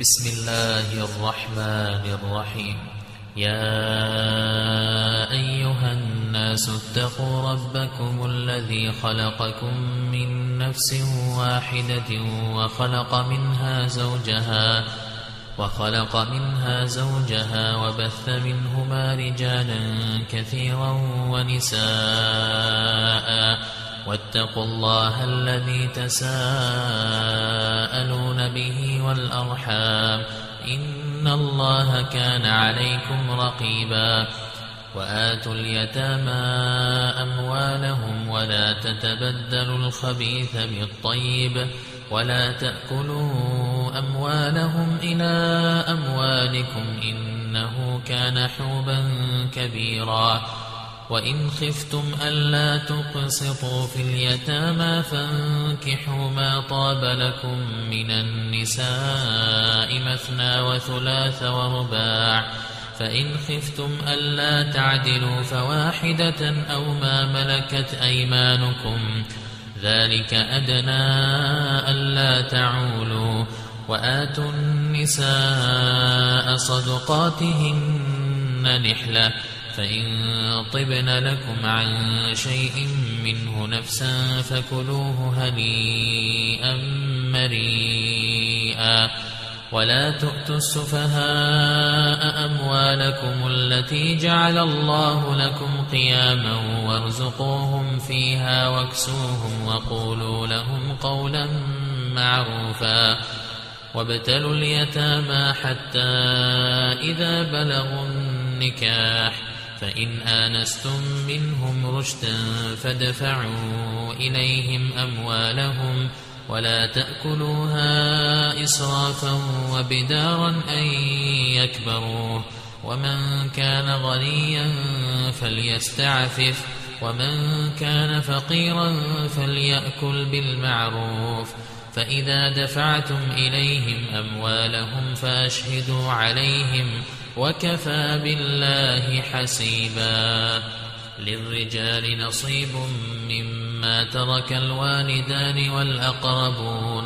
بسم الله الرحمن الرحيم. يا أيها الناس اتقوا ربكم الذي خلقكم من نفس واحدة وخلق منها زوجها وبث منهما رجالا كثيرا ونساء واتقوا الله الذي تساءلون به والأرحام إن الله كان عليكم رقيبا. وآتوا اليتامى أموالهم ولا تتبدلوا الخبيث بالطيب ولا تأكلوا أموالهم إلى أموالكم إنه كان حوبا كبيرا. وإن خفتم ألا تقسطوا في اليتامى فانكحوا ما طاب لكم من النساء مثنى وثلاث ورباع، فإن خفتم ألا تعدلوا فواحدة أو ما ملكت أيمانكم ذلك أدنى ألا تعولوا. وآتوا النساء صدقاتهن نحلة، فإن طبن لكم عن شيء منه نفسا فكلوه هنيئا مريئا. ولا تؤتوا السفهاء أموالكم التي جعل الله لكم قياما وارزقوهم فيها واكسوهم وقولوا لهم قولا معروفا. وابتلوا اليتامى حتى إذا بلغوا النكاح فإن آنستم منهم رشدا فادفعوا إليهم أموالهم ولا تأكلوها إسرافا وبدارا أن يكبروا. ومن كان غنيا فليستعفف ومن كان فقيرا فليأكل بالمعروف. فإذا دفعتم إليهم أموالهم فأشهدوا عليهم وكفى بالله حسيبا. للرجال نصيب مما ترك الوالدان والأقربون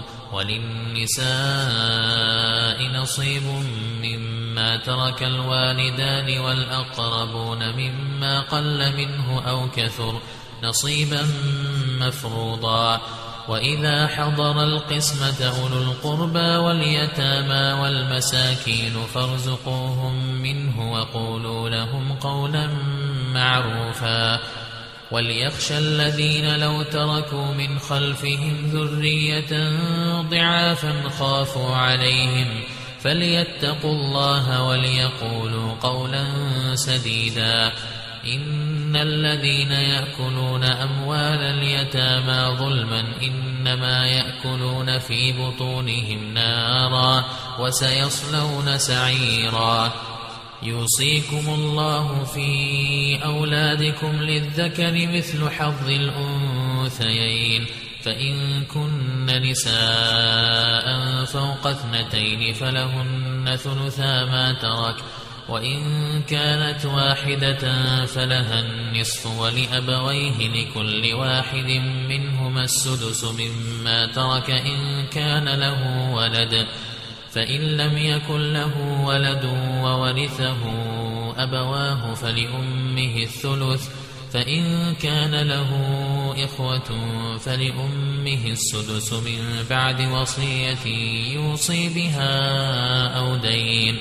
وللنساء نصيب مما ترك الوالدان والأقربون مما قل منه أو كثر نصيبا مفروضا. وإذا حضر القسمة أولو القربى واليتامى والمساكين فارزقوهم منه وقولوا لهم قولا معروفا. وليخشى الذين لو تركوا من خلفهم ذرية ضعافا خافوا عليهم فليتقوا الله وليقولوا قولا سديدا. إن الذين يأكلون أموال اليتامى ظلما إنما يأكلون في بطونهم نارا وسيصلون سعيرا. يوصيكم الله في أولادكم للذكر مثل حظ الأنثيين، فإن كن نساء فوق 2 فلهن ثلثا ما ترك، وإن كانت واحدة فلها النصف ولأبويه لكل واحد منهما السدس مما ترك إن كان له ولد، فإن لم يكن له ولد وورثه أبواه فلأمه الثلث، فإن كان له إخوة فلأمه السدس من بعد وصية يوصي بها أو دين.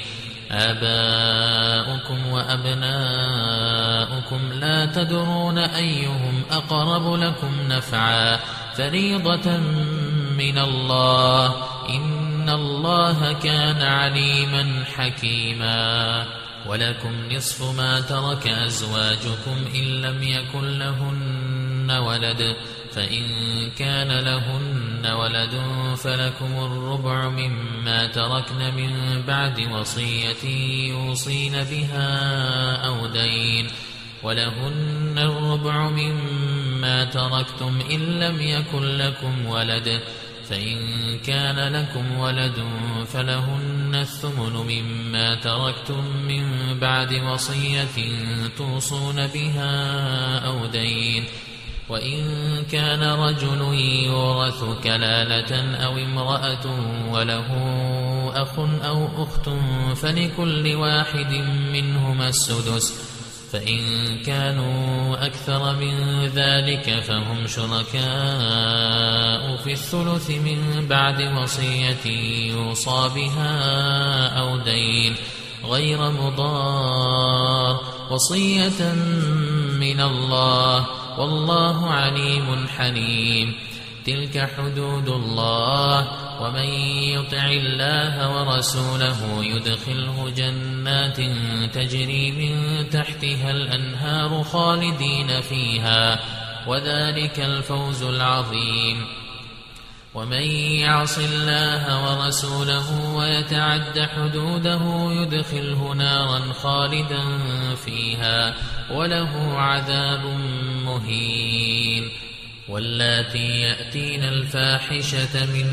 آباؤكم وأبناؤكم لا تدرون أيهم أقرب لكم نفعا فريضة من الله إن الله كان عليما حكيما. ولكم نصف ما ترك أزواجكم إن لم يكن لهن ولد، فإن كان لهن ولد فلكم الربع مما تركن من بعد وصية يوصين بها أو دين، ولهن الربع مما تركتم إن لم يكن لكم ولد، فإن كان لكم ولد فلهن الثمن مما تركتم من بعد وصية توصون بها أو دين. وإن كان رجل يورث كلالة أو امرأة وله أخ أو أخت فلكل واحد منهما السدس، فإن كانوا أكثر من ذلك فهم شركاء في الثلث من بعد وصية يوصى بها أو دين غير مضار، وصية من الله والله عليم حليم. تلك حدود الله، ومن يطع الله ورسوله يدخله جنات تجري من تحتها الأنهار خالدين فيها، وذلك الفوز العظيم. ومن يعص الله ورسوله ويتعد حدوده يدخله نارا خالدا فيها وله عذاب مهين. واللاتي يأتين الفاحشة من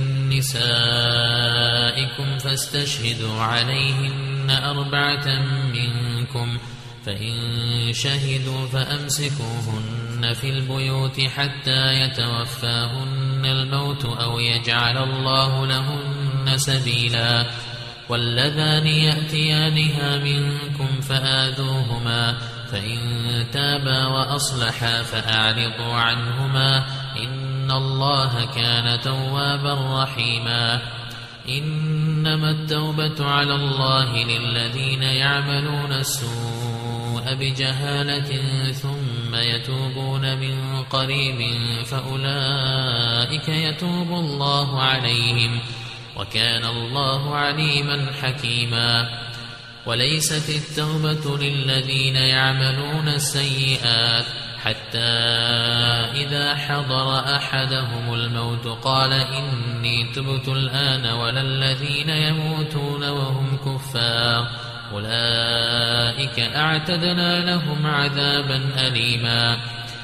نسائكم فاستشهدوا عليهن 4 منكم، فإن شهدوا فأمسكوهن في البيوت حتى يتوفاهن الموت أو يجعل الله لهن سبيلا. واللذان يأتيانها منكم فآذوهما، فإن تابا وأصلحا فأعرضوا عنهما، إن الله كان توابا رحيما. إنما التوبة على الله للذين يعملون السوء بجهالة ثم يتوبون من قريب فأولئك يتوب الله عليهم، وكان الله عليما حكيما. وليست التوبة للذين يعملون السيئات حتى إذا حضر أحدهم الموت قال إني تبت الآن، ولا الذين يموتون وهم كفار أولئك أعتدنا لهم عذابا أليما.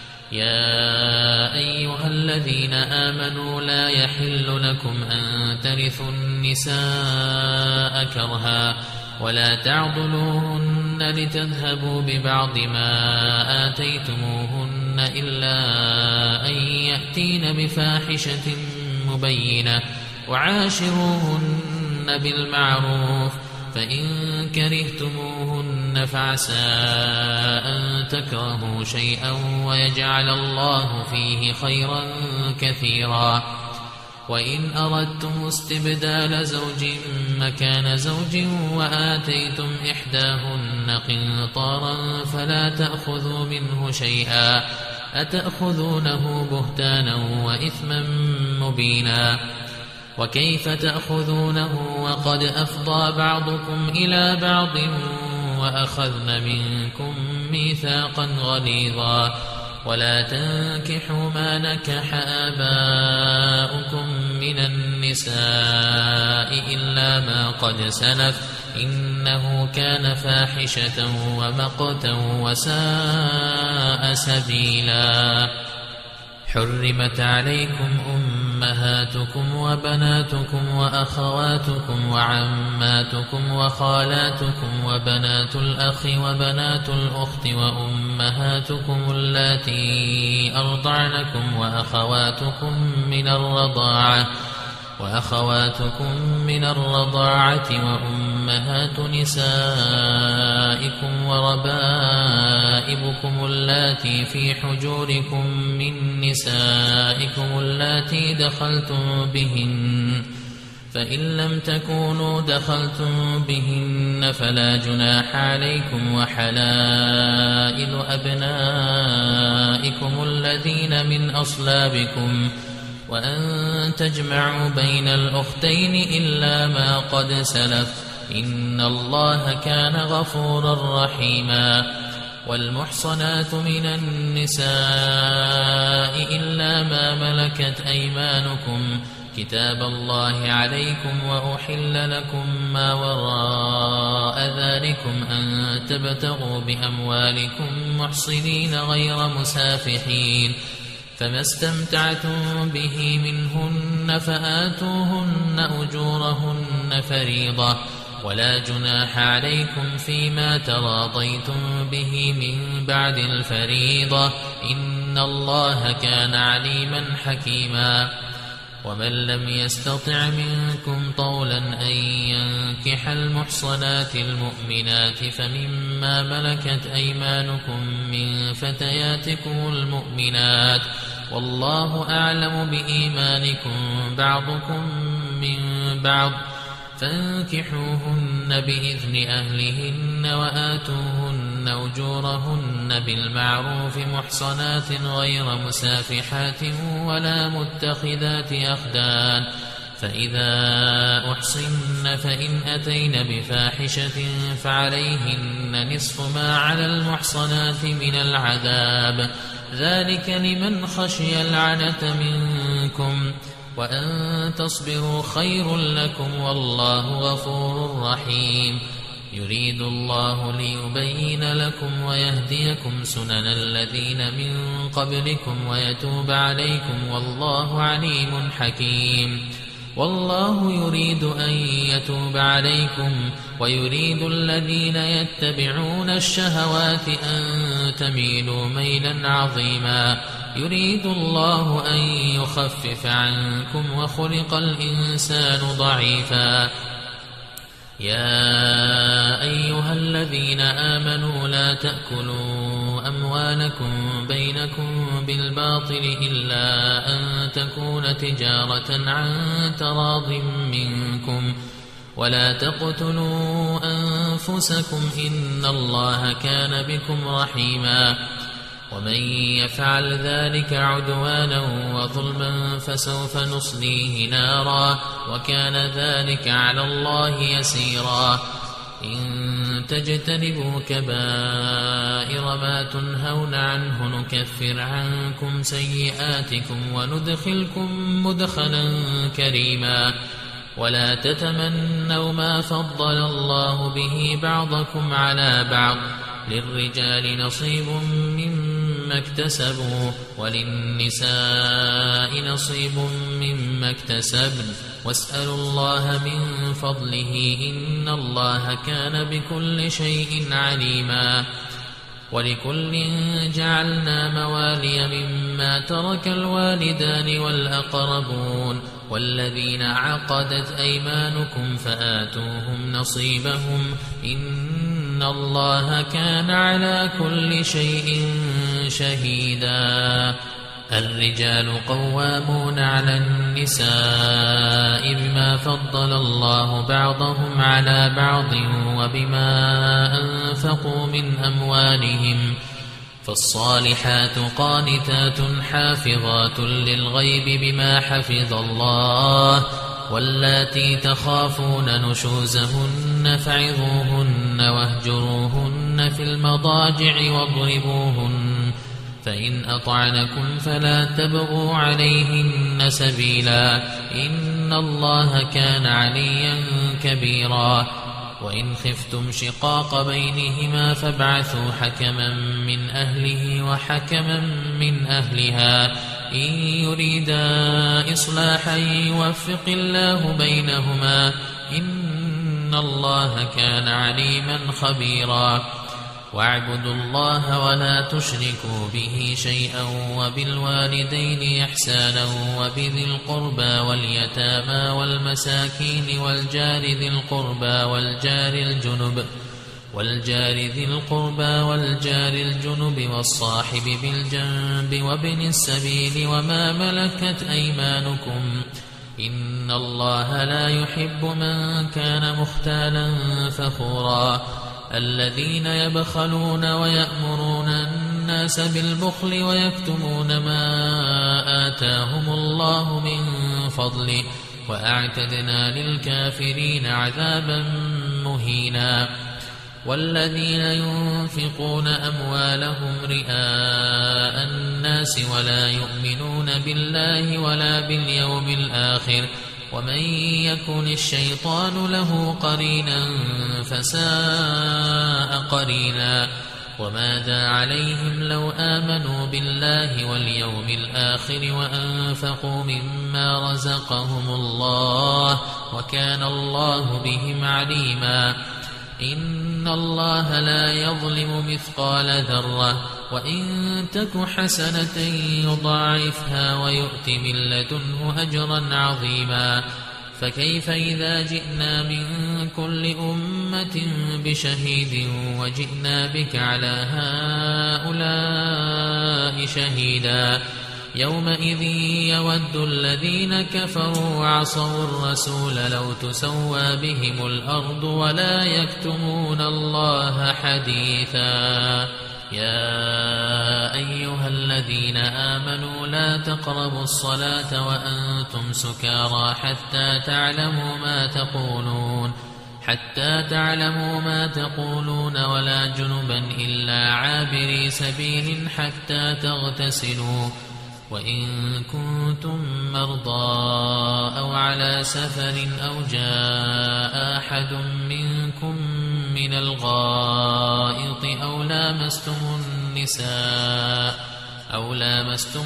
يا أيها الذين آمنوا لا يحل لكم أن ترثوا النساء كرها، ولا تعضلوهن لتذهبوا ببعض ما آتيتموهن إلا أن يأتين بفاحشة مبينة، وعاشروهن بالمعروف، فإن كرهتموهن فعسى أن تكرهوا شيئا ويجعل الله فيه خيرا كثيرا. وإن أردتم استبدال زوج مكان زوج وآتيتم إحداهن قنطارا فلا تأخذوا منه شيئا، أتأخذونه بهتانا وإثما مبينا. وكيف تأخذونه وقد أفضى بعضكم إلى بعض وأخذن منكم ميثاقا غليظا. ولا تنكحوا ما نكح آباؤكم من النساء إلا ما قد سلف، إنه كان فاحشة ومقتا وساء سبيلا. حرمت عليكم أمهاتكم وبناتكم وأخواتكم وعماتكم وخالاتكم وبنات الأخ وبنات الأخت وأمهاتكم اللاتي أرضعنكم وأخواتكم من الرضاعة وأمهات نسائكم وربائبكم اللاتي في حجوركم من نسائكم اللاتي دخلتم بهن، فإن لم تكونوا دخلتم بهن فلا جناح عليكم، وحلائل أبنائكم الذين من أصلابكم، وأن تجمعوا بين الأختين إلا ما قد سلف، إن الله كان غفورا رحيما. والمحصنات من النساء إلا ما ملكت أيمانكم كتاب الله عليكم، وأحل لكم ما وراء ذلكم أن تبتغوا بأموالكم محصنين غير مسافحين، فما استمتعتم به منهن فآتوهن أجورهن فريضة، ولا جناح عليكم فيما تراضيتم به من بعد الفريضة، إن الله كان عليما حكيما. ومن لم يستطع منكم طولا أن ينكح المحصنات المؤمنات فمما ملكت أيمانكم من فتياتكم المؤمنات والله أعلم بإيمانكم بعضكم من بعض فانكحوهن بإذن أهلهن وآتوهن أجورهن بالمعروف محصنات غير مسافحات ولا متخذات أخدان فإذا أحصن فإن أتين بفاحشة فعليهن نصف ما على المحصنات من العذاب ذلك لمن خشي العنة منكم وأن تصبروا خير لكم والله غفور رحيم يريد الله ليبين لكم ويهديكم سنن الذين من قبلكم ويتوب عليكم والله عليم حكيم والله يريد أن يتوب عليكم ويريد الذين يتبعون الشهوات أن تميلوا ميلا عظيما يريد الله أن يخفف عنكم وخلق الإنسان ضعيفا يا أيها الذين آمنوا لا تأكلوا أموالكم بينكم بالباطل إلا أن تكون تجارة عن تراض منكم ولا تقتلوا أنفسكم إن الله كان بكم رحيما ومن يفعل ذلك عدوانا وظلما فسوف نصليه نارا وكان ذلك على الله يسيرا إن تجتنبوا كبائر ما تنهون عنه نكفر عنكم سيئاتكم وندخلكم مدخلا كريما ولا تتمنوا ما فضل الله به بعضكم على بعض للرجال نصيب مما اكتسبوا وللنساء نصيب مما اكتسبن واسألوا الله من فضله إن الله كان بكل شيء عليما ولكل جعلنا موالي مما ترك الوالدان والأقربون والذين عقدت أيمانكم فآتوهم نصيبهم إن الله كان على كل شيء شهيدا الرجال قوامون على النساء بما فضل الله بعضهم على بعض وبما أنفقوا من أموالهم فالصالحات قانتات حافظات للغيب بما حفظ الله واللاتي تخافون نشوزهن فعظوهن واهجروهن في المضاجع واضربوهن فإن أطعنكم فلا تبغوا عليهن سبيلا إن الله كان عليا كبيرا وإن خفتم شقاق بينهما فابعثوا حكما من أهله وحكما من أهلها إن يريدا إصلاحا يوفق الله بينهما إن الله كان عليما خبيرا واعبدوا الله ولا تشركوا به شيئا وبالوالدين إحسانا وبذي القربى واليتامى والمساكين والجار ذي القربى والجار الجنب والصاحب بالجنب وابن السبيل وما ملكت أيمانكم إن الله لا يحب من كان مختالا فخورا الذين يبخلون ويأمرون الناس بالبخل ويكتمون ما آتاهم الله من فضله وأعتدنا للكافرين عذابا مهينا والذين ينفقون أموالهم رئاء الناس ولا يؤمنون بالله ولا باليوم الآخر ومن يكن الشيطان له قرينا فساء قرينا وماذا عليهم لو آمنوا بالله واليوم الآخر وأنفقوا مما رزقهم الله وكان الله بهم عليما إن الله لا يظلم مثقال ذرة وإن تك حسنة يضاعفها ويؤت من لدنه أجرا عظيما فكيف إذا جئنا من كل أمة بشهيد وجئنا بك على هؤلاء شهيدا يومئذ يود الذين كفروا وعصوا الرسول لو تسوى بهم الأرض ولا يكتمون الله حديثا يا أيها الذين آمنوا لا تقربوا الصلاة وأنتم سكارى حتى تعلموا ما تقولون ولا جنبا إلا عابري سبيل حتى تغتسلوا وإن كنتم مرضى أو على سفر أو جاء أحد منكم من الغائط أو لامستم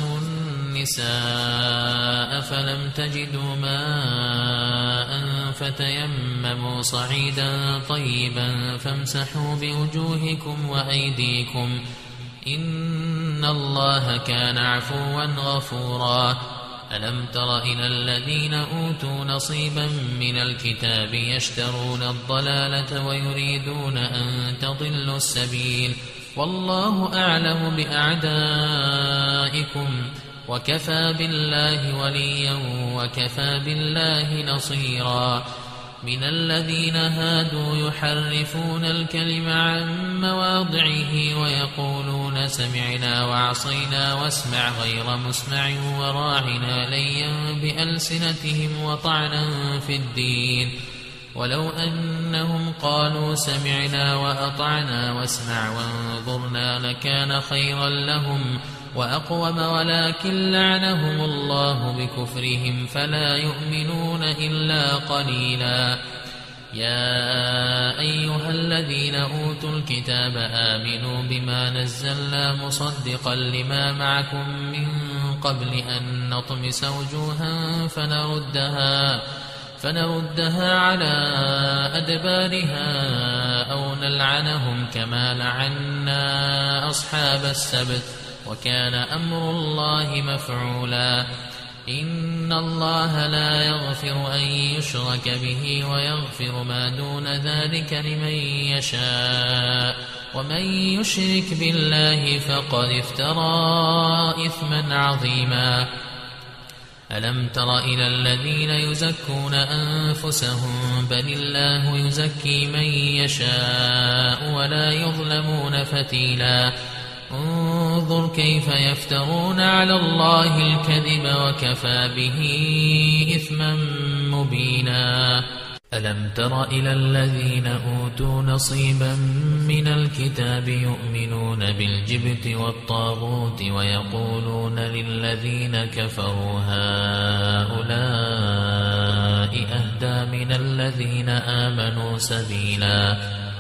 النساء فلم تجدوا ماء فتيمموا صعيدا طيبا فامسحوا بوجوهكم وأيديكم إن الله كان عفوا غفورا ألم تر إلى الذين أوتوا نصيبا من الكتاب يشترون الضلالة ويريدون أن تضلوا السبيل والله أعلم بأعدائكم وكفى بالله وليا وكفى بالله نصيرا من الذين هادوا يحرفون الكلم عن مواضعه ويقولون سمعنا وعصينا واسمع غير مسمع وراعنا ليا بألسنتهم وطعنا في الدين ولو أنهم قالوا سمعنا وأطعنا واسمع وانظرنا لكان خيرا لهم وأقوم ولكن لعنهم الله بكفرهم فلا يؤمنون إلا قليلا يا أيها الذين أوتوا الكتاب آمنوا بما نزلنا مصدقا لما معكم من قبل أن نطمس وجوها فنردها على أدبارها أو نلعنهم كما لعنا أصحاب السبت وكان أمر الله مفعولا إن الله لا يغفر أن يشرك به ويغفر ما دون ذلك لمن يشاء ومن يشرك بالله فقد افترى إثما عظيما ألم تر إلى الذين يزكون أنفسهم بل الله يزكي من يشاء ولا يظلمون فتيلا انظر كيف يفترون على الله الكذب وكفى به إثما مبينا ألم تر إلى الذين أوتوا نصيبا من الكتاب يؤمنون بالجبت والطاغوت ويقولون للذين كفروا هؤلاء أهدى من الذين آمنوا سبيلا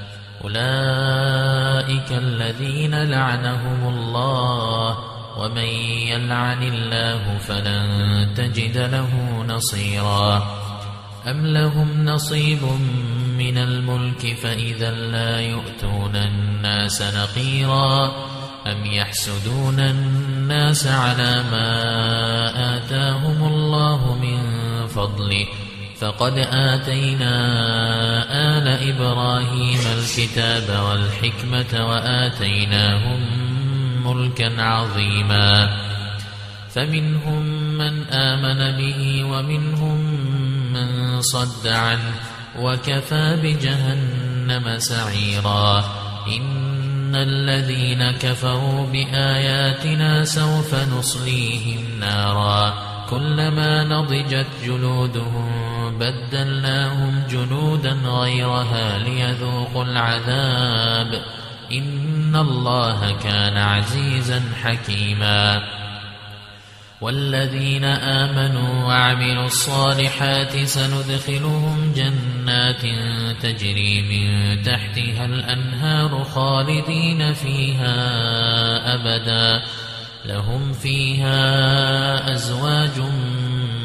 أولئك الذين لعنهم الله ومن يلعن الله فلن تجد له نصيرا أم لهم نصيب من الملك فإذا لا يؤتون الناس نقيرا أم يحسدون الناس على ما آتاهم الله من فضله فقد آتينا آل إبراهيم الكتاب والحكمة وآتيناهم ملكا عظيما فمنهم من آمن به ومنهم من صد عنه وكفى بجهنم سعيرا إن الذين كفروا بآياتنا سوف نصليهم نارا كلما نضجت جلودهم بدلناهم جلودا غيرها ليذوقوا العذاب إن الله كان عزيزا حكيما والذين آمنوا وعملوا الصالحات سندخلهم جنات تجري من تحتها الأنهار خالدين فيها أبدا لهم فيها أزواج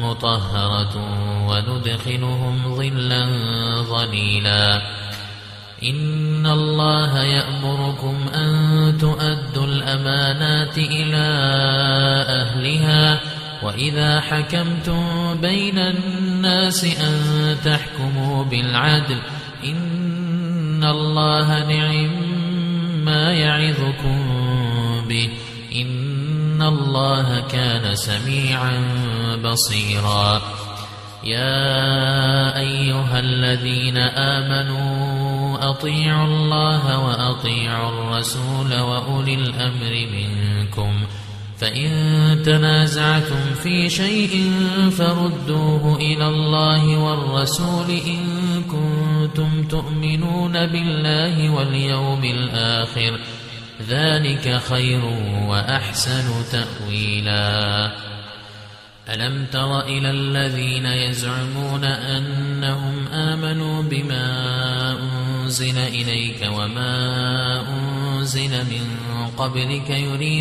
مطهرة وندخلهم ظلا ظليلا إن الله يأمركم أن تؤدوا الأمانات إلى أهلها وإذا حكمتم بين الناس أن تحكموا بالعدل إن الله نعم ما يعظكم به إن الله كان سميعا بصيرا يا أيها الذين آمنوا أطيعوا الله وأطيعوا الرسول وأولي الأمر منكم فإن تنازعتم في شيء فردوه إلى الله والرسول إن كنتم تؤمنون بالله واليوم الآخر ذلك خير وأحسن تأويلا ألم تر إلى الذين يزعمون أنهم آمنوا بما أنزل إليك وما أنزل من قبلك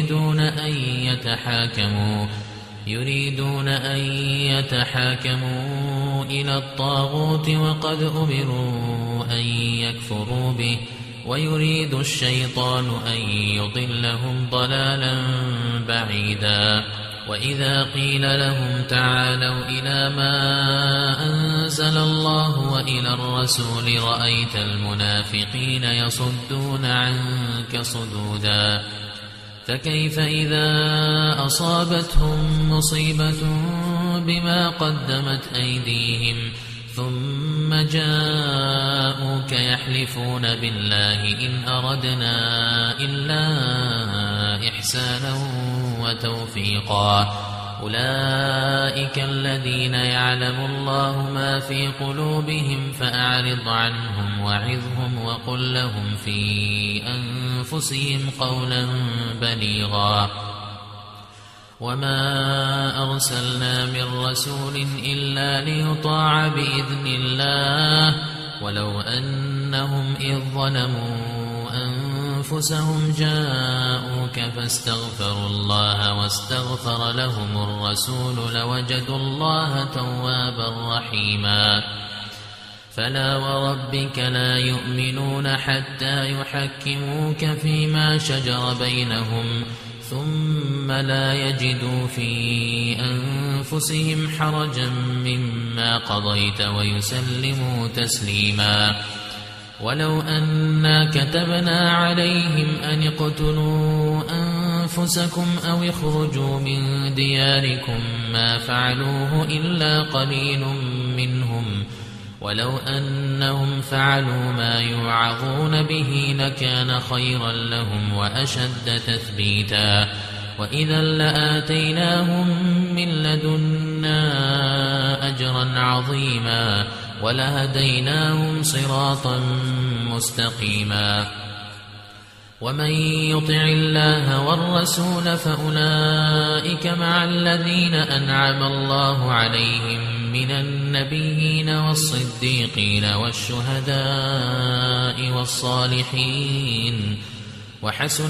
يريدون أن يتحاكموا إلى الطاغوت وقد أمروا أن يكفروا به ويريد الشيطان أن يضلهم ضلالا بعيدا وإذا قيل لهم تعالوا إلى ما أنزل الله وإلى الرسول رأيت المنافقين يصدون عنك صدودا فكيف إذا أصابتهم مصيبة بما قدمت أيديهم ثم جاءوك يحلفون بالله إن أردنا إلا إحسانا وتوفيقا أولئك الذين يعلم الله ما في قلوبهم فأعرض عنهم وعظهم وقل لهم في أنفسهم قولا بليغا وما أرسلنا من رسول إلا ليطاع بإذن الله ولو أنهم إذ ظلموا أنفسهم جاءوك فاستغفروا الله واستغفر لهم الرسول لوجدوا الله توابا رحيما فلا وربك لا يؤمنون حتى يحكموك فيما شجر بينهم ثم لا يجدوا في أنفسهم حرجا مما قضيت ويسلموا تسليما ولو أنا كتبنا عليهم أن اقتلوا أنفسكم أو اخرجوا من دياركم ما فعلوه إلا قليل منهم ولو أنهم فعلوا ما يوعظون به لكان خيرا لهم وأشد تثبيتا وإذا لآتيناهم من لدنا أجرا عظيما ولهديناهم صراطا مستقيما ومن يطع الله والرسول فأولئك مع الذين أنعم الله عليهم من النبيين والصديقين والشهداء والصالحين وحسن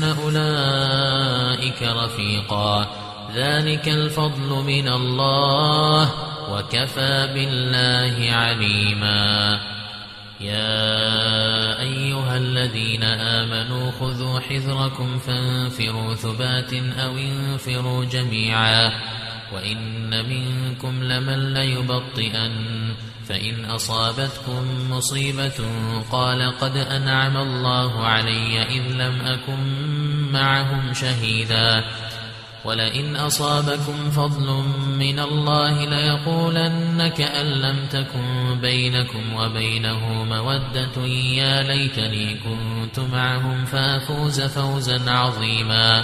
أولئك رفيقا ذلك الفضل من الله وكفى بالله عليما يا أيها الذين آمنوا خذوا حذركم فانفروا ثبات أو انفروا جميعا وإن منكم لمن ليبطئن فإن أصابتكم مصيبة قال قد أنعم الله علي إذ لم أكن معهم شهيدا ولئن أصابكم فضل من الله ليقولن كأن لم تكن بينكم وبينه مودة يا ليتني كنت معهم فأفوز فوزا عظيما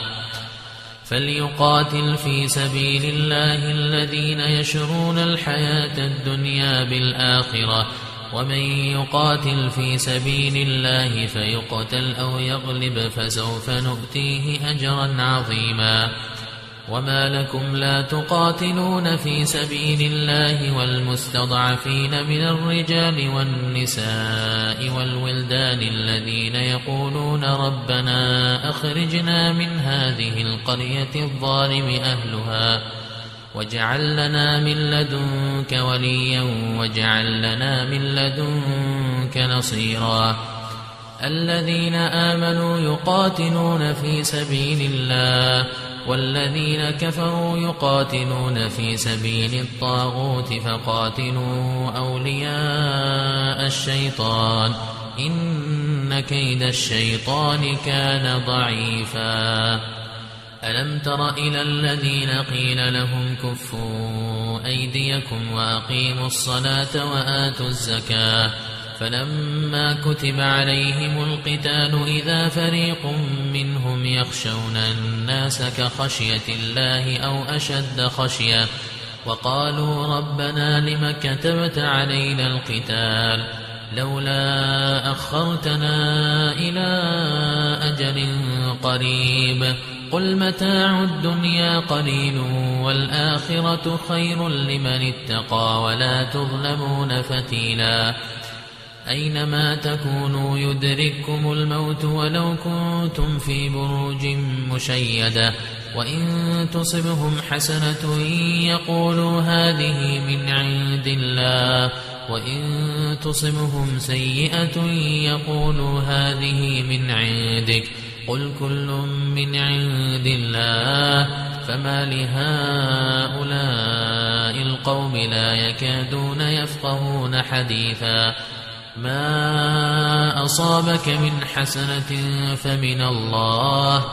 فليقاتل في سبيل الله الذين يشرون الحياة الدنيا بالآخرة ومن يقاتل في سبيل الله فيقتل أو يغلب فسوف نؤتيه أجرا عظيما وما لكم لا تقاتلون في سبيل الله والمستضعفين من الرجال والنساء والولدان الذين يقولون ربنا أخرجنا من هذه القرية الظالم أهلها واجعل لنا من لدنك وليا واجعل لنا من لدنك نصيرا الذين آمنوا يقاتلون في سبيل الله والذين كفروا يقاتلون في سبيل الطاغوت فقاتلوا أولياء الشيطان إن كيد الشيطان كان ضعيفا ألم تر إلى الذين قيل لهم كفوا أيديكم وأقيموا الصلاة وآتوا الزكاة فلما كتب عليهم القتال إذا فريق منهم يخشون الناس كخشية الله أو أشد خشية وقالوا ربنا لم كتبت علينا القتال لولا أخرتنا إلى أجل قريب قل متاع الدنيا قليل والآخرة خير لمن اتقى ولا تظلمون فتيلا أينما تكونوا يدرككم الموت ولو كنتم في بروج مشيدة وإن تصبهم حسنة يقولوا هذه من عند الله وإن تصبهم سيئة يقولوا هذه من عندك قل كل من عند الله فما لهؤلاء القوم لا يكادون يفقهون حديثا ما أصابك من حسنة فمن الله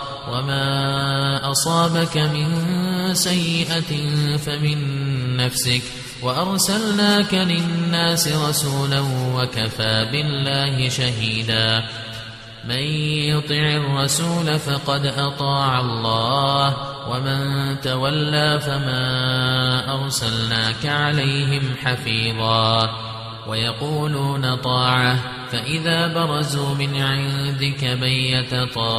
وما أصابك من سيئة فمن نفسك وأرسلناك للناس رسولا وكفى بالله شهيدا من يطع الرسول فقد أطاع الله ومن تولى فما أرسلناك عليهم حفيظا ويقولون طاعة فإذا برزوا من عندك بيت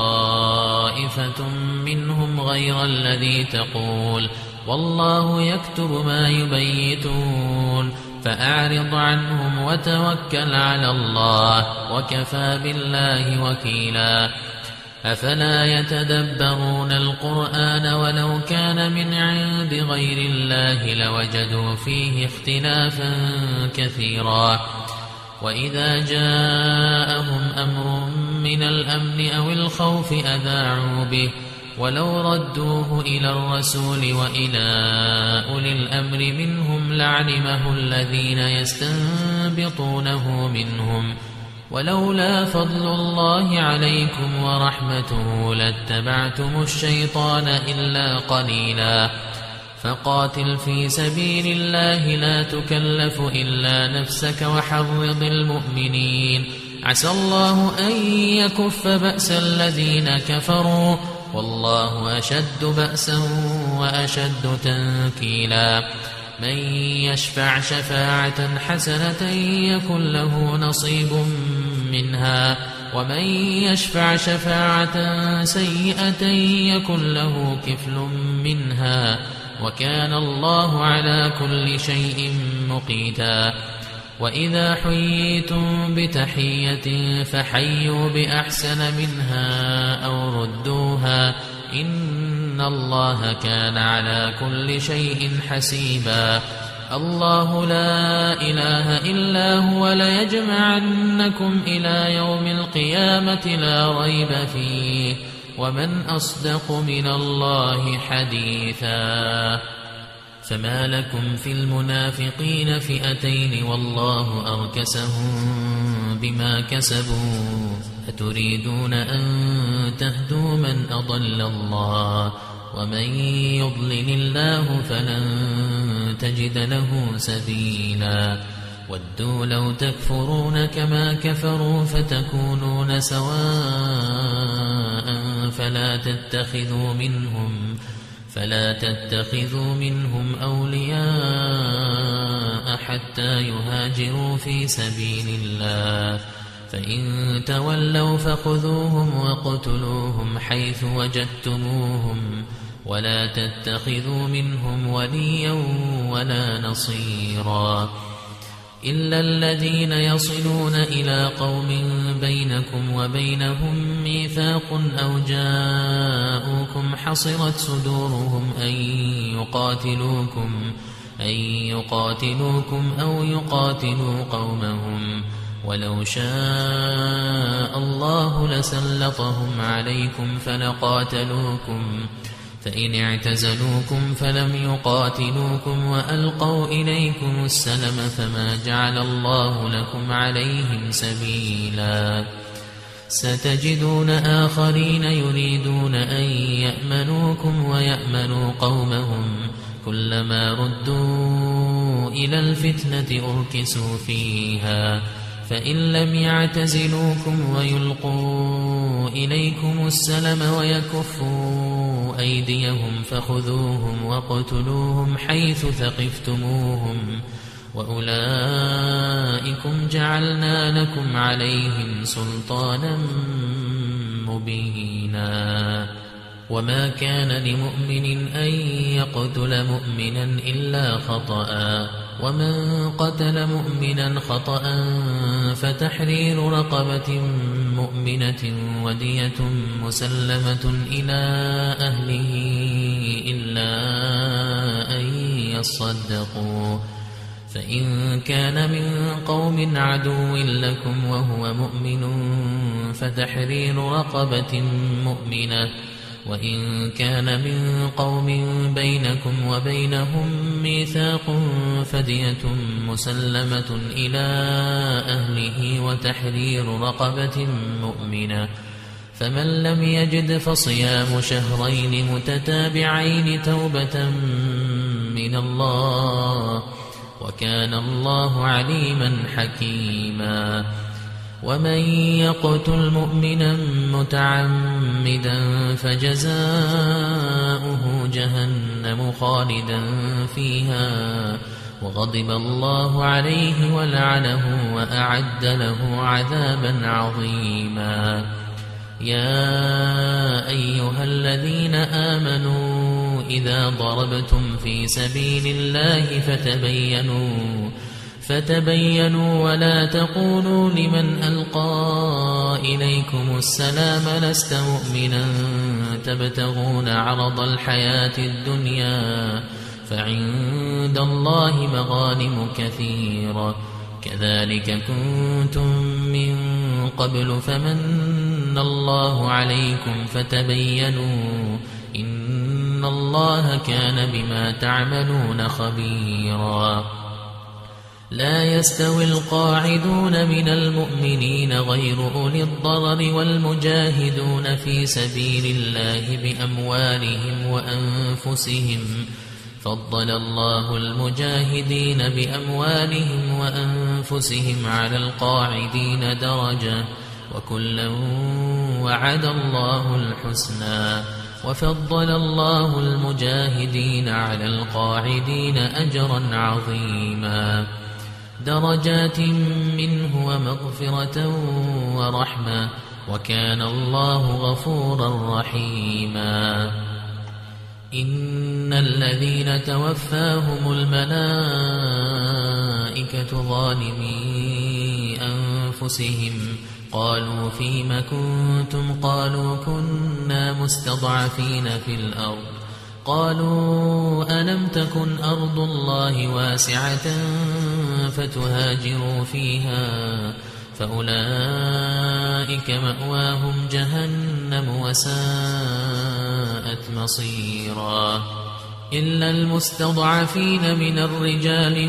طائفة منهم غير الذي تقول والله يكتب ما يبيتون فأعرض عنهم وتوكل على الله وكفى بالله وكيلا أفلا يتدبرون القرآن ولو كان من عند غير الله لوجدوا فيه اختلافا كثيرا وإذا جاءهم أمر من الأمن أو الخوف أذاعوا به ولو ردوه إلى الرسول وإلى أولي الأمر منهم لعلمه الذين يستنبطونه منهم ولولا فضل الله عليكم ورحمته لاتبعتم الشيطان إلا قليلا فقاتل في سبيل الله لا تكلف إلا نفسك وحرض المؤمنين عسى الله أن يكف بأس الذين كفروا والله أشد بأسا وأشد تنكيلا من يشفع شفاعة حسنة يكن له نصيب منها ومن يشفع شفاعة سيئة يكن له كفل منها وكان الله على كل شيء مقيتا وإذا حييتم بتحية فحيوا بأحسن منها أو ردوها إن الله كان على كل شيء حسيبا الله لا إله إلا هو ليجمعنكم إلى يوم القيامة لا ريب فيه ومن أصدق من الله حديثا فما لكم في المنافقين فئتين والله أركسهم بما كسبوا أتريدون أن تهدوا من أضل الله ومن يضلل الله فلن تجد له سبيلا ودوا لو تكفرون كما كفروا فتكونون سواء فلا تتخذوا منهم أولياء حتى يهاجروا في سبيل الله فإن تولوا فخذوهم واقتلوهم حيث وجدتموهم ولا تتخذوا منهم وليا ولا نصيرا إلا الذين يصلون إلى قوم بينكم وبينهم ميثاق أو جاءوكم حصرت صدورهم أن يقاتلوكم أو يقاتلوا قومهم ولو شاء الله لسلطهم عليكم فلقاتلوكم فإن اعتزلوكم فلم يقاتلوكم وألقوا إليكم السلم فما جعل الله لكم عليهم سبيلا ستجدون آخرين يريدون أن يأمنوكم ويأمنوا قومهم كلما ردوا إلى الفتنة أركسوا فيها فإن لم يعتزلوكم ويلقوا إليكم السلم ويكفوا أيديهم فخذوهم واقتلوهم حيث ثقفتموهم وأولئكم جعلنا لكم عليهم سلطانا مبينا وما كان لمؤمن أن يقتل مؤمنا إلا خطأ ومن قتل مؤمنا خطأ فتحرير رقبة مؤمنة ودية مسلمة إلى أهله إلا أن يصدقوا فإن كان من قوم عدو لكم وهو مؤمن فتحرير رقبة مؤمنة وإن كان من قوم بينكم وبينهم ميثاق فدية مسلمة إلى أهله وتحرير رقبة مؤمنة فمن لم يجد فصيام شهرين متتابعين توبة من الله وكان الله عليما حكيما ومن يقتل مؤمنا متعمدا فجزاؤه جهنم خالدا فيها وغضب الله عليه ولعنه وأعد له عذابا عظيما يا أيها الذين آمنوا إذا ضربتم في سبيل الله فتبينوا ولا تقولوا لمن ألقى إليكم السلام لست مؤمنا تبتغون عرض الحياة الدنيا فعند الله مغانم كثيرة كذلك كنتم من قبل فمن الله عليكم فتبينوا إن الله كان بما تعملون خبيرا لا يستوي القاعدون من المؤمنين غير أولي الضرر والمجاهدون في سبيل الله بأموالهم وأنفسهم فضل الله المجاهدين بأموالهم وأنفسهم على القاعدين درجة وكلا وعد الله الحسنى وفضل الله المجاهدين على القاعدين أجرا عظيما درجات منه ومغفرة ورحمة وكان الله غفورا رحيما إن الذين توفاهم الملائكة ظالمي أنفسهم قالوا فيم كنتم قالوا كنا مستضعفين في الأرض قالوا ألم تكن أرض الله واسعة فتهاجروا فيها فأولئك مأواهم جهنم وساءت مصيرا إلا المستضعفين من الرجال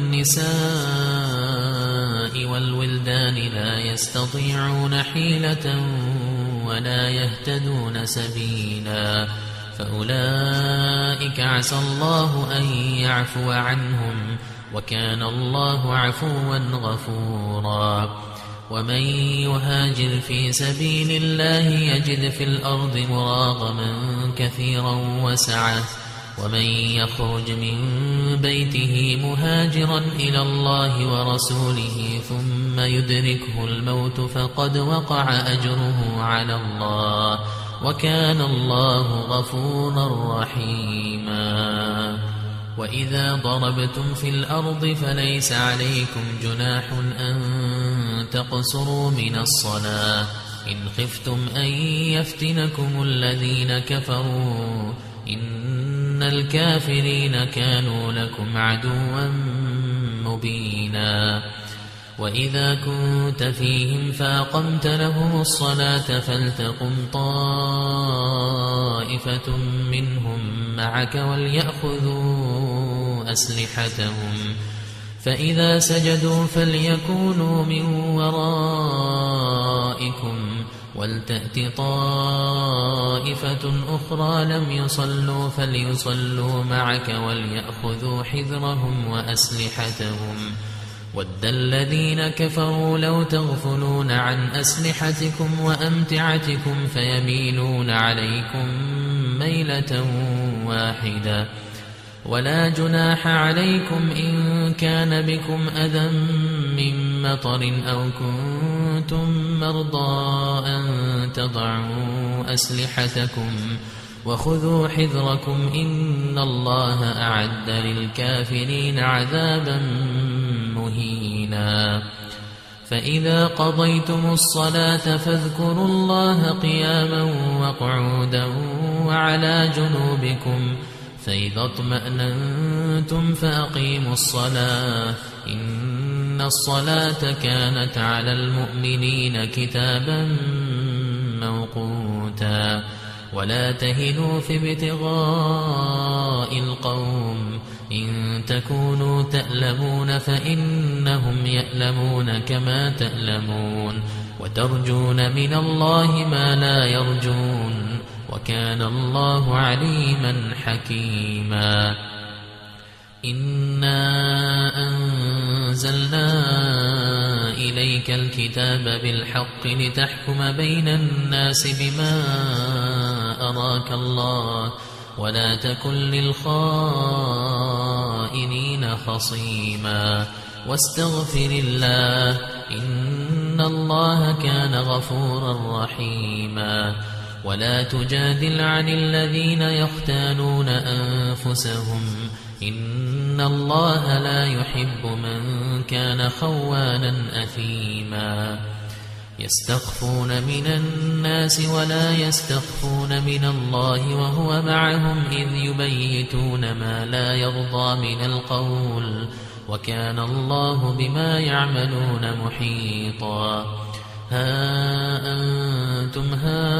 والنساء والولدان لا يستطيعون حيلة ولا يهتدون سبيلا فأولئك عسى الله أن يعفو عنهم وكان الله عفوا غفورا ومن يهاجر في سبيل الله يجد في الأرض مراغما كثيرا وسعة ومن يخرج من بيته مهاجرا إلى الله ورسوله ثم يدركه الموت فقد وقع أجره على الله وكان الله غفورا رحيما وإذا ضربتم في الأرض فليس عليكم جناح أن تقصروا من الصلاة إن خفتم أن يفتنكم الذين كفروا إن الكافرين كانوا لكم عدوا مبينا وإذا كنت فيهم فأقمت لهم الصلاة فلتقم طائفة منهم معك وليأخذوا أسلحتهم فإذا سجدوا فليكونوا من ورائكم ولتأت طائفة أخرى لم يصلوا فليصلوا معك وليأخذوا حذرهم وأسلحتهم ود الذين كفروا لو تغفلون عن أسلحتكم وأمتعتكم فيميلون عليكم ميلة واحدة ولا جناح عليكم إن كان بكم أذى من مطر أو كنتم مرضى أن تضعوا أسلحتكم وخذوا حذركم إن الله أعد للكافرين عذابا مهينا فإذا قضيتم الصلاة فاذكروا الله قياما وقعودا وعلى جنوبكم فإذا اطمأننتم فأقيموا الصلاة إن الصلاة كانت على المؤمنين كتابا موقوتا ولا تهنوا في ابتغاء القوم إن تكونوا تألمون فإنهم يألمون كما تألمون وترجون من الله ما لا يرجون وكان الله عليما حكيما إنا أنزلنا إليك الكتاب بالحق لتحكم بين الناس بما أراك الله ولا تكن للخائنين خصيما واستغفر الله إن الله كان غفورا رحيما ولا تجادل عن الذين يختانون أنفسهم إن الله لا يحب من كان خوانا أثيما يستخفون من الناس ولا يستخفون من الله وهو معهم إذ يبيتون ما لا يرضى من القول وكان الله بما يعملون محيطا ها أنتم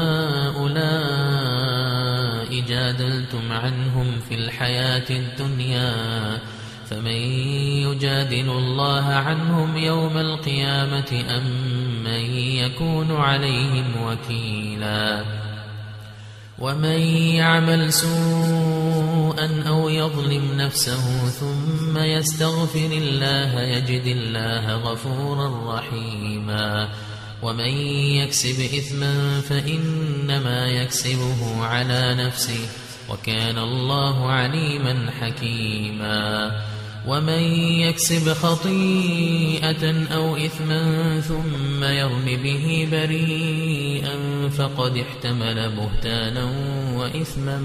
هؤلاء جادلتم عنهم في الحياة الدنيا فمن يجادل الله عنهم يوم القيامة أم من يكون عليهم وكيلا ومن يعمل سوءا أو يظلم نفسه ثم يستغفر الله يجد الله غفورا رحيما ومن يكسب إثما فإنما يكسبه على نفسه وكان الله عليما حكيما ومن يكسب خطيئة أو إثما ثم يرم به بريئا فقد احتمل بهتانا وإثما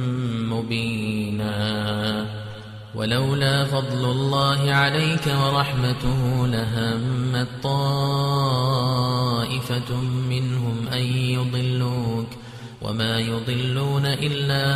مبينا ولولا فضل الله عليك ورحمته لهمت طائفة منهم أن يضلوك وما يضلون إلا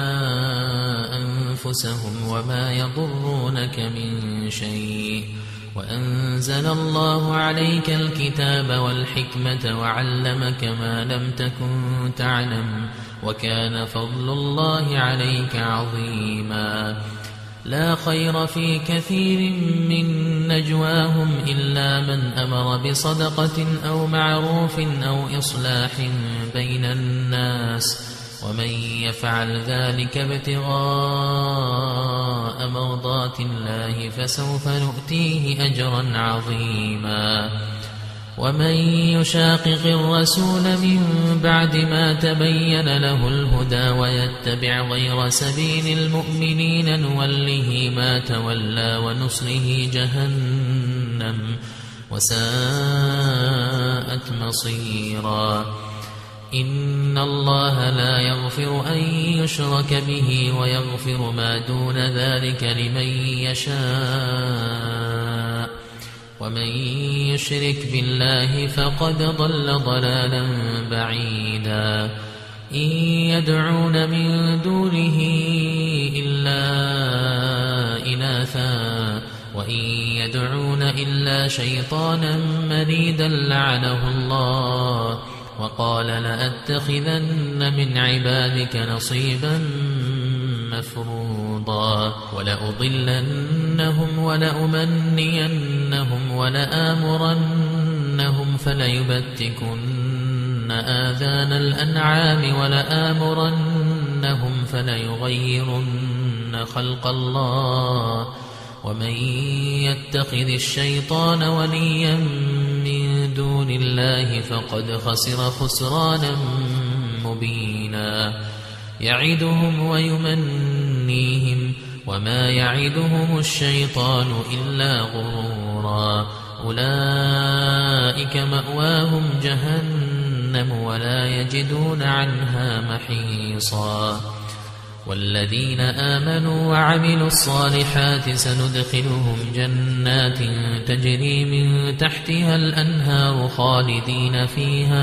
أنفسهم وما يضرونك من شيء وأنزل الله عليك الكتاب والحكمة وعلمك ما لم تكن تعلم وكان فضل الله عليك عظيما لا خير في كثير من نجواهم إلا من أمر بصدقة أو معروف أو إصلاح بين الناس ومن يفعل ذلك ابتغاء مرضات الله فسوف نؤتيه أجرا عظيما ومن يشاقق الرسول من بعد ما تبين له الهدى ويتبع غير سبيل المؤمنين نوله ما تولى ونصله جهنم وساءت مصيرا إن الله لا يغفر أن يشرك به ويغفر ما دون ذلك لمن يشاء ومن يشرك بالله فقد ضل ضلالا بعيدا إن يدعون من دونه إلا إناثا وإن يدعون إلا شيطانا مريدا لعنه الله وقال لأتخذن من عبادك نصيبا مفروضا ولأضلنهم ولأمنينهم ولآمرنهم فليبتكن آذان الأنعام ولآمرنهم فليغيرن خلق الله ومن يتخذ الشيطان وليا من دون الله فقد خسر خسرانا مبينا يعدهم ويمنيهم وما يعدهم الشيطان إلا غرورا أولئك مأواهم جهنم ولا يجدون عنها محيصا والذين آمنوا وعملوا الصالحات سندخلهم جنات تجري من تحتها الأنهار خالدين فيها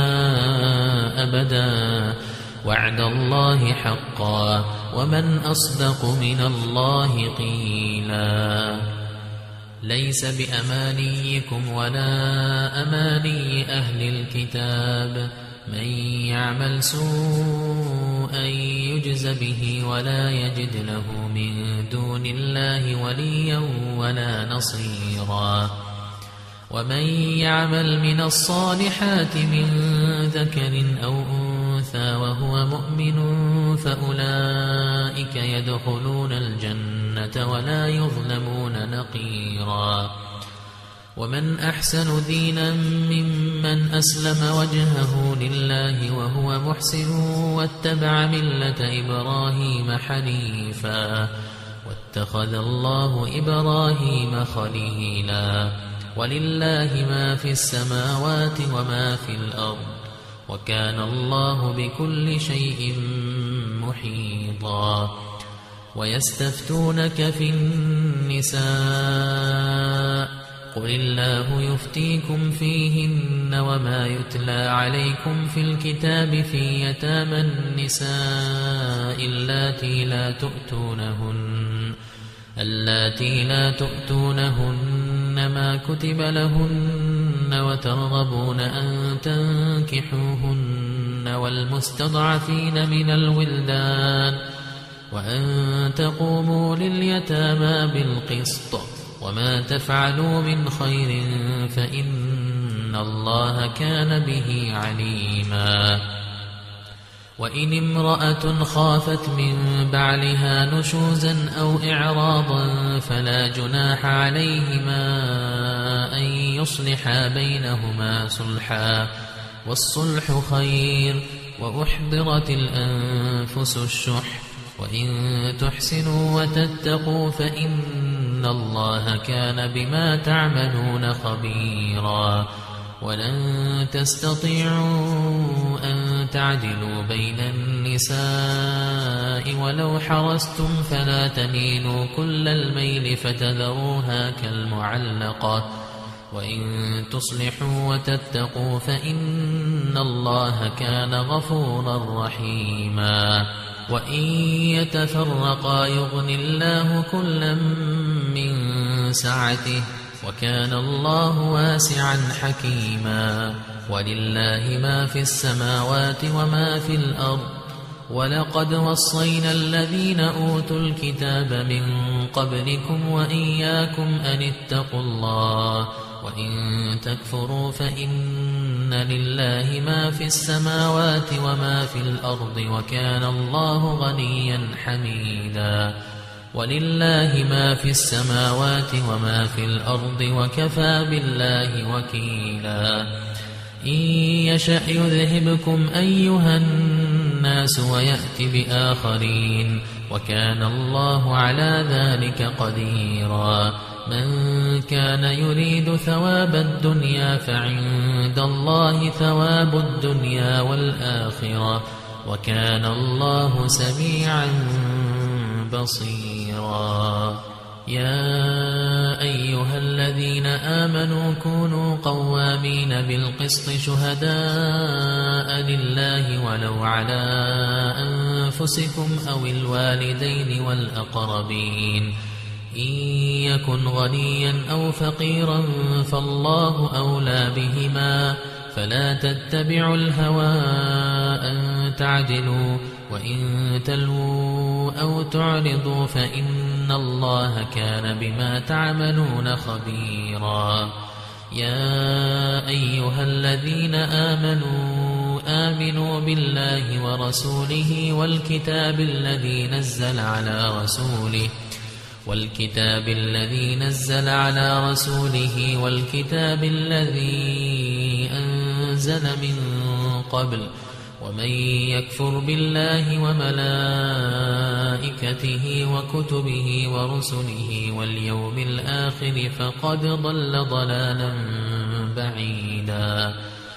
أبدا وعد الله حقا ومن أصدق من الله قيلا ليس بأمانيكم ولا أماني أهل الكتاب من يعمل سوءا يجز به ولا يجد له من دون الله وليا ولا نصيرا ومن يعمل من الصالحات من ذكر أو أنثى وهو مؤمن فأولئك يدخلون الجنة ولا يظلمون نقيرا ومن أحسن دينا ممن أسلم وجهه لله وهو محسن واتبع ملة إبراهيم حنيفا واتخذ الله إبراهيم خليلا ولله ما في السماوات وما في الأرض وكان الله بكل شيء محيطا ويستفتونك في النساء قل الله يفتيكم فيهن وما يتلى عليكم في الكتاب في يتامى النساء اللاتي لا تؤتونهن ما كتب لهن وترغبون أن تنكحوهن والمستضعفين من الولدان وأن تقوموا لليتامى بالقسط وما تفعلوا من خير فإن الله كان به عليما وإن امرأة خافت من بعلها نشوزا أو إعراضا فلا جناح عليهما أن يصلحا بينهما صلحا والصلح خير وأحضرت الأنفس الشح وإن تحسنوا وتتقوا فإن الله كان بما تعملون خبيرا ولن تستطيعوا أن تعدلوا بين النساء ولو حرصتم فلا تميلوا كل الميل فتذروها كالمعلقة وإن تصلحوا وتتقوا فإن الله كان غفورا رحيما وإن يتفرقا يغن الله كلا من سعته وكان الله واسعا حكيما ولله ما في السماوات وما في الأرض ولقد وصينا الذين أوتوا الكتاب من قبلكم وإياكم أن اتقوا الله وإن تكفروا فإن لله ما في السماوات وما في الأرض وكان الله غنيا حميدا ولله ما في السماوات وما في الأرض وكفى بالله وكيلا إن يشأ يذهبكم أيها الناس ويأت بآخرين وكان الله على ذلك قديرا من كان يريد ثواب الدنيا فعند الله ثواب الدنيا والآخرة وكان الله سميعا بصيرا يا أيها الذين آمنوا كونوا قوامين بالقسط شهداء لله ولو على أنفسكم أو الوالدين والأقربين إن يكن غنيا أو فقيرا فالله أولى بهما فلا تتبعوا الهوى أن تعدلوا وإن تلووا أو تعرضوا فإن الله كان بما تعملون خبيرا يا أيها الذين آمنوا بالله ورسوله والكتاب الذي نزل على رسوله والكتاب الذي أنزل من قبل ومن يكفر بالله وملائكته وكتبه ورسله واليوم الآخر فقد ضل ضلالا بعيدا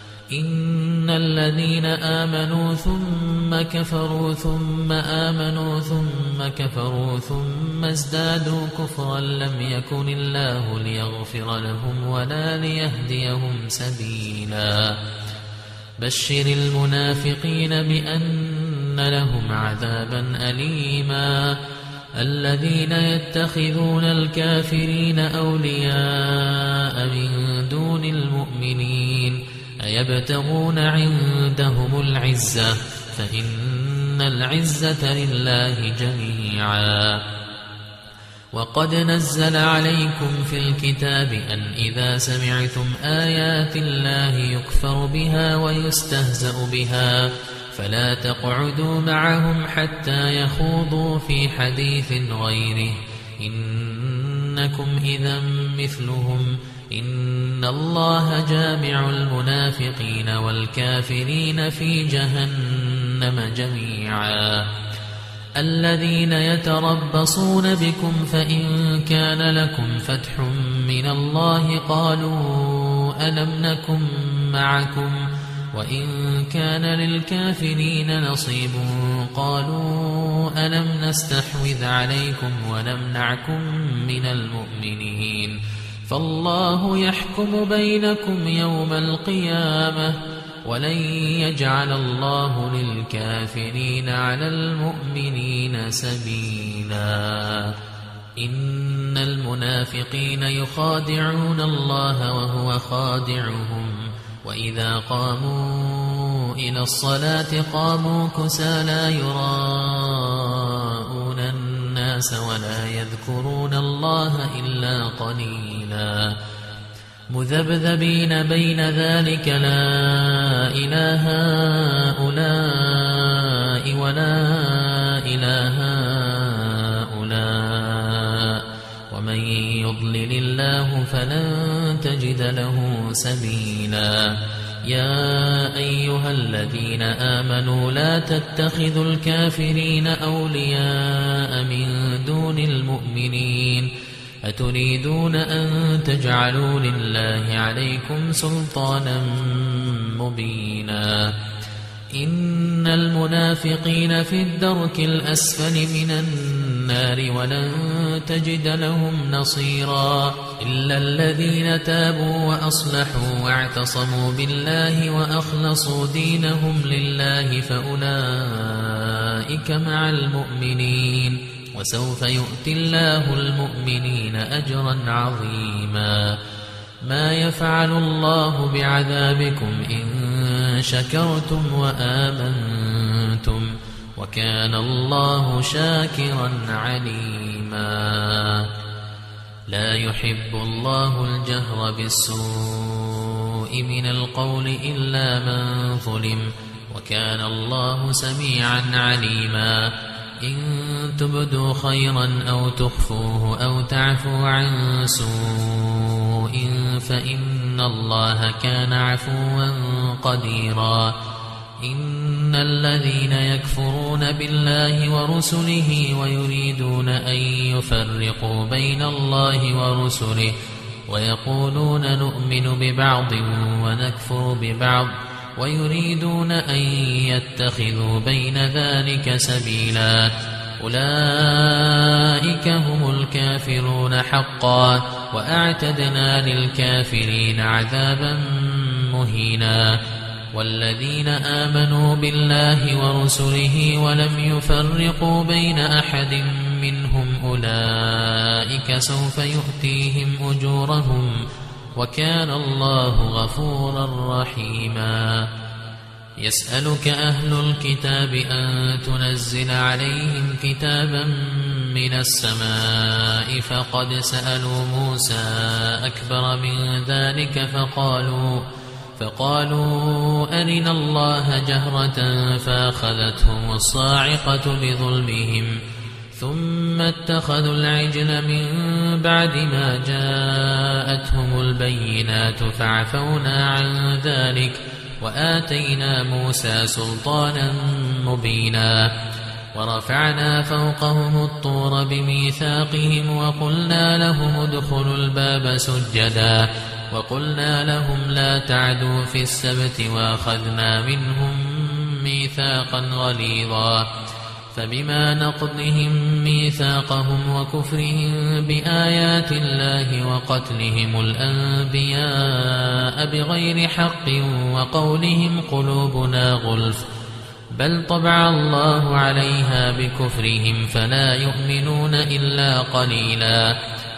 إن الذين آمنوا ثم كفروا ثم آمنوا ثم كفروا ثم ازدادوا كفرا لم يكن الله ليغفر لهم ولا ليهديهم سبيلا بشر المنافقين بأن لهم عذابا أليما الذين يتخذون الكافرين أولياء من دون المؤمنين أيبتغون عندهم العزة فإن العزة لله جميعا وقد نزل عليكم في الكتاب أن إذا سمعتم آيات الله يكفر بها ويستهزأ بها فلا تقعدوا معهم حتى يخوضوا في حديث غيره إنكم إذا مثلهم إن الله جامع المنافقين والكافرين في جهنم جميعا الذين يتربصون بكم فإن كان لكم فتح من الله قالوا ألم نكن معكم وإن كان للكافرين نصيب قالوا ألم نستحوذ عليكم ونمنعكم من المؤمنين فالله يحكم بينكم يوم القيامة ولن يجعل الله للكافرين على المؤمنين سبيلا إن المنافقين يخادعون الله وهو خادعهم وإذا قاموا إلى الصلاة قاموا كسالى يراءون الناس ولا يذكرون الله إلا قليلا مذبذبين بين ذلك لا إله هؤلاء ولا إله هؤلاء ومن يضلل الله فلن تجد له سبيلا يا أيها الذين آمنوا لا تتخذوا الكافرين أولياء من دون المؤمنين أتريدون أن تجعلوا لله عليكم سلطانا مبينا إن المنافقين في الدرك الأسفل من النار ولن تجد لهم نصيرا إلا الذين تابوا وأصلحوا واعتصموا بالله وأخلصوا دينهم لله فأولئك مع المؤمنين وسوف يؤتي الله المؤمنين أجرا عظيما ما يفعل الله بعذابكم إن شكرتم وآمنتم وكان الله شاكرا عليما لا يحب الله الجهر بالسوء من القول إلا من ظلم وكان الله سميعا عليما إن تبدوا خيرا أو تخفوه أو تعفوا عن سوء فإن الله كان عفوا قديرا إن الذين يكفرون بالله ورسله ويريدون أن يفرقوا بين الله ورسله ويقولون نؤمن ببعض ونكفر ببعض ويريدون أن يتخذوا بين ذلك سبيلا أولئك هم الكافرون حقا وأعتدنا للكافرين عذابا مهينا والذين آمنوا بالله ورسله ولم يفرقوا بين أحد منهم أولئك سوف يؤتيهم أجورهم وكان الله غفورا رحيما. يسألك أهل الكتاب أن تنزل عليهم كتابا من السماء فقد سألوا موسى أكبر من ذلك فقالوا أرنا الله جهرة فأخذتهم الصاعقة بظلمهم ثم اتخذوا العجل من بعد ما جاءتهم البينات فعفونا عن ذلك وآتينا موسى سلطانا مبينا. ورفعنا فوقهم الطور بميثاقهم وقلنا لهم ادخلوا الباب سجدا وقلنا لهم لا تعدوا في السبت وأخذنا منهم ميثاقا غليظا. فبما نقضهم ميثاقهم وكفرهم بآيات الله وقتلهم الأنبياء بغير حق وقولهم قلوبنا غلف بل طبع الله عليها بكفرهم فلا يؤمنون إلا قليلا.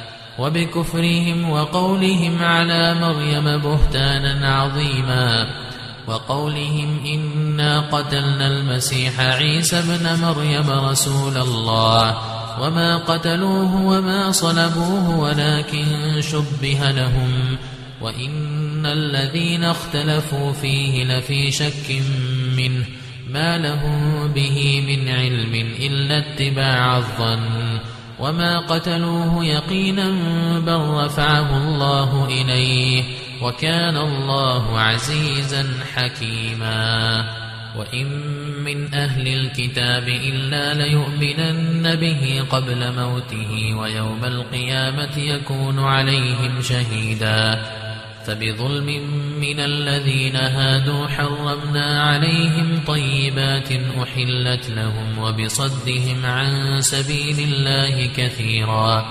وبكفرهم وقولهم على مريم بهتانا عظيما وقولهم إنا قتلنا المسيح عيسى ابن مريم رسول الله وما قتلوه وما صلبوه ولكن شبه لهم وإن الذين اختلفوا فيه لفي شك منه ما لهم به من علم إلا اتباع الظن وما قتلوه يقينا بل رفعه الله إليه وكان الله عزيزا حكيما. وإن من أهل الكتاب إلا ليؤمنن به قبل موته ويوم القيامة يكون عليهم شهيدا. فبظلم من الذين هادوا حرمنا عليهم طيبات أحلت لهم وبصدهم عن سبيل الله كثيرا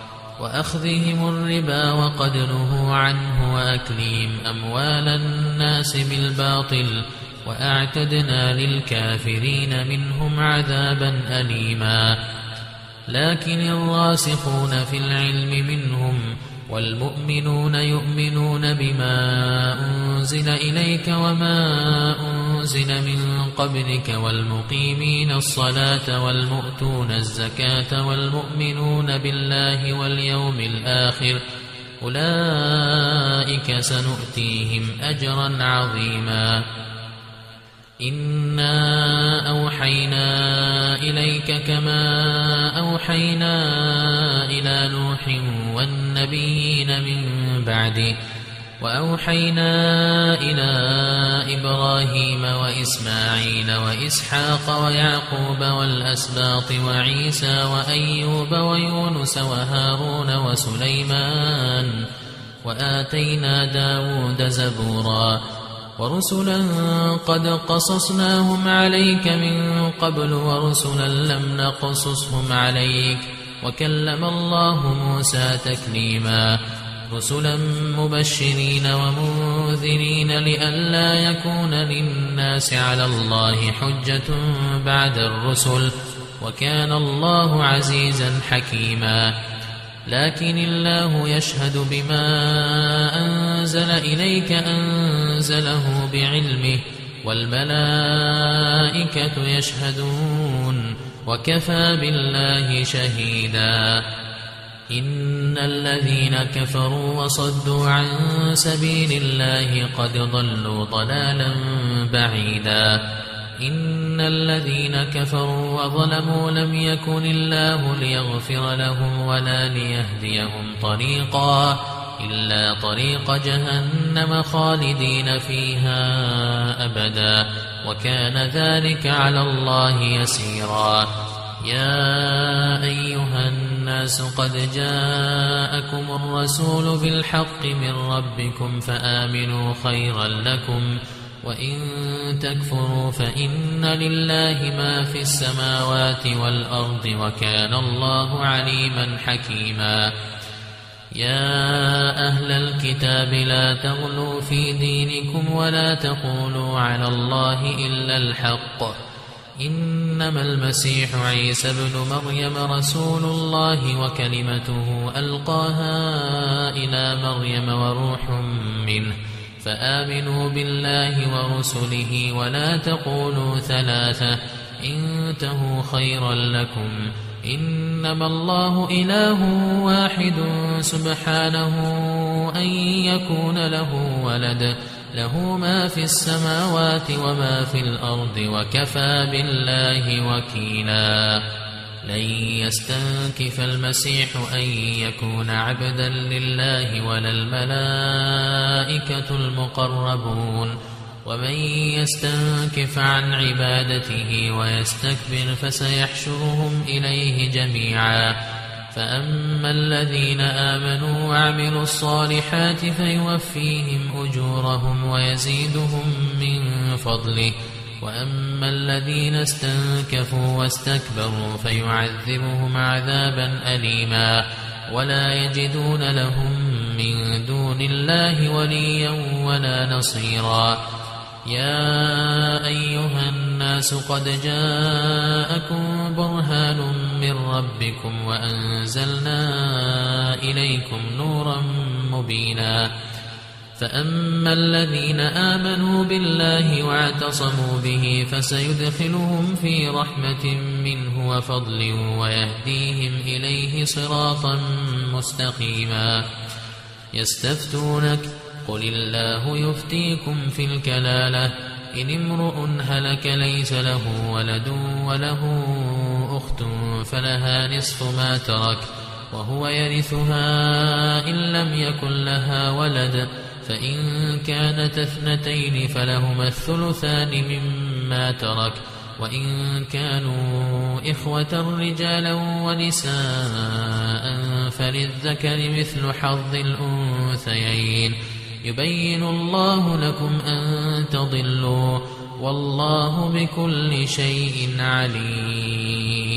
وأخذهم الربا وقد نهوا عنه وأكلهم أموال الناس بالباطل وأعتدنا للكافرين منهم عذابا أليما. لكن الراسخون في العلم منهم والمؤمنون يؤمنون بما أنزل إليك وما أنزل من قبلك والمقيمين الصلاة والمؤتون الزكاة والمؤمنون بالله واليوم الآخر أولئك سنؤتيهم أجرا عظيما. إنا أوحينا إليك كما أوحينا إلى نوح والنبيين من بعده وأوحينا إلى إبراهيم وإسماعيل وإسحاق ويعقوب والأسباط وعيسى وأيوب ويونس وهارون وسليمان وآتينا داود زبورا. ورسلا قد قصصناهم عليك من قبل ورسلا لم نقصصهم عليك وكلم الله موسى تكليما. رسلا مبشرين ومنذرين لئلا يكون للناس على الله حجة بعد الرسل وكان الله عزيزا حكيما. لكن الله يشهد بما أنزل إليك أنزله بعلمه والملائكة يشهدون وكفى بالله شهيدا. إن الذين كفروا وصدوا عن سبيل الله قد ضلوا ضلالا بعيدا. إن الذين كفروا وظلموا لم يكن الله ليغفر لهم ولا ليهديهم طريقا إلا طريق جهنم خالدين فيها أبدا وكان ذلك على الله يسيرا. يا أيها الناس قد جاءكم الرسول بالحق من ربكم فآمنوا خيرا لكم وإن تكفروا فإن لله ما في السماوات والأرض وكان الله عليما حكيما. يا أهل الكتاب لا تغلوا في دينكم ولا تقولوا على الله إلا الحق إنما المسيح عيسى ابن مريم رسول الله وكلمته ألقاها إلى مريم وروح منه فآمنوا بالله ورسله ولا تقولوا ثلاثة انتهوا خيرا لكم إنما الله إله واحد سبحانه أن يكون له ولد له ما في السماوات وما في الأرض وكفى بالله وكيلا لن يستنكف المسيح أن يكون عبدا لله ولا الملائكة المقربون ومن يستنكف عن عبادته ويستكبر فسيحشرهم إليه جميعا فأما الذين آمنوا وعملوا الصالحات فيوفيهم أجورهم ويزيدهم من فضله وأما الذين استنكفوا واستكبروا فيعذبهم عذابا أليما ولا يجدون لهم من دون الله وليا ولا نصيرا يا أيها الناس قد جاءكم برهان من ربكم وأنزلنا إليكم نورا مبينا فأما الذين آمنوا بالله واعتصموا به فسيدخلهم في رحمة منه وفضل ويهديهم إليه صراطا مستقيما يستفتونك قل الله يفتيكم في الكلالة إن امرؤ هلك ليس له ولد وله أخت فلها نصف ما ترك وهو يرثها إن لم يكن لها ولد فإن كانت اثنتين فلهما الثلثان مما ترك وإن كانوا إخوة رجالا ونساء فللذكر مثل حظ الأنثيين يبين الله لكم أن تضلوا والله بكل شيء عليم